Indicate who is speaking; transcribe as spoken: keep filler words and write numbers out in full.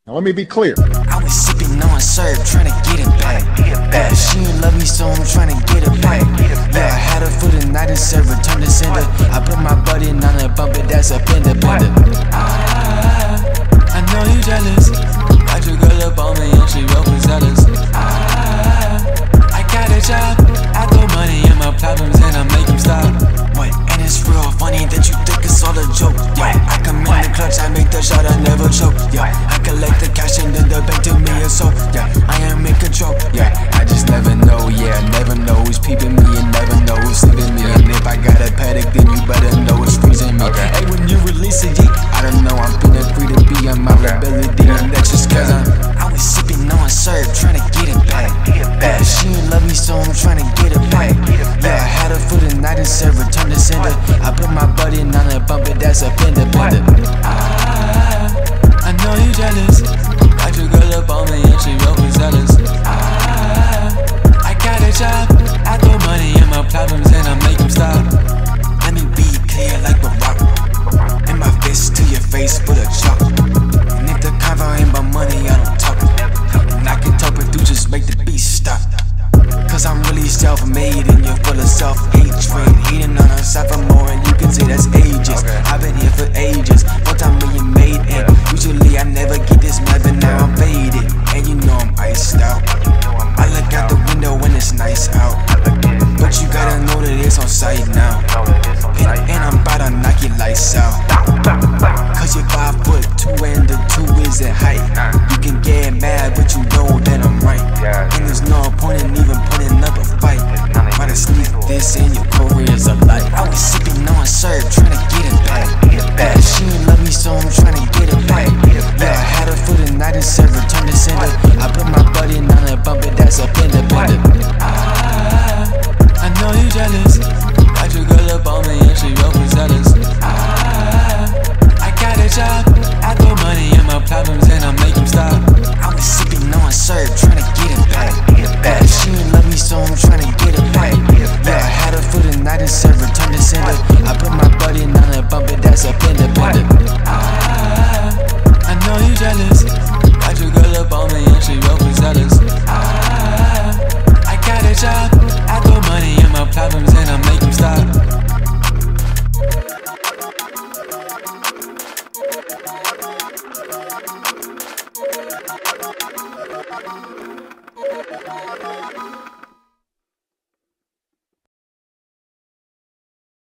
Speaker 1: Now let me be clear.
Speaker 2: I was sipping on syrup, trying to get it back. Yeah, she ain't love me, so I'm trying to get it back. Yeah, I had her for the night and serve her, turn to sender. I put my butt in on a bumper, that's a fender bender. Ah, I know you jealous. Got your girl up on me and she overzealous. Ah, I got a job, I throw money in my problems and I make them stop. What? And it's real funny that you think it's all a joke. Yeah, I come in the clutch, I make the shot, I never choke. Yeah, I collect the cash and then the bank to me is so. Yeah, I am in control. Yeah, I just never know. Yeah, never know who's peeping me and never know who's sleeping me. And if I got a patek, then you better know it's freezing me. Okay. Hey, when you release a yeet, I don't know, I'm feeling free to be on my ability, and that's just cause I'm. I was sipping on syrup, trying to get it back. Yeah, she ain't love me, so I'm trying to get it back. Yeah, I had her for the night and serve her, turn to sender. I put my butt in on a bumper, that's a fender bender. Ah, I know you jealous. Got your girl up on me and she overzealous. Ah, I got a job, I throw money in my problems and I make them stop. Let me be clear like a rock, and my fist to your face with a chalk. And if the convo ain't about money, I don't talk. And I can talk, but do just make the beat stop. Cause I'm really self-made and you're full of self-hatred. Hating on us more and you can say that's ages. I've been here for ages, what time are you made in? Usually I never get this mad, but now I'm faded. And you know I'm iced out. I look out the window when it's nice out, but you gotta know that it's on sight now. And, and I'm about to knock your lights out. Cause you're five foot two and the two is in height. You can get mad, but you know that I'm right. And there's no point in even putting up a fight. Try to sneak this in, your career's a light. I was sipping on syrup, trying to get it back. Yeah, she ain't love me, so I'm trying to get it back. Yeah, I had her for the night and serve her, turn to sender. I put my butt in on a bumper, that's a fender bender. Ah, I know you jealous. Got your girl up on me and she overzealous. Ah,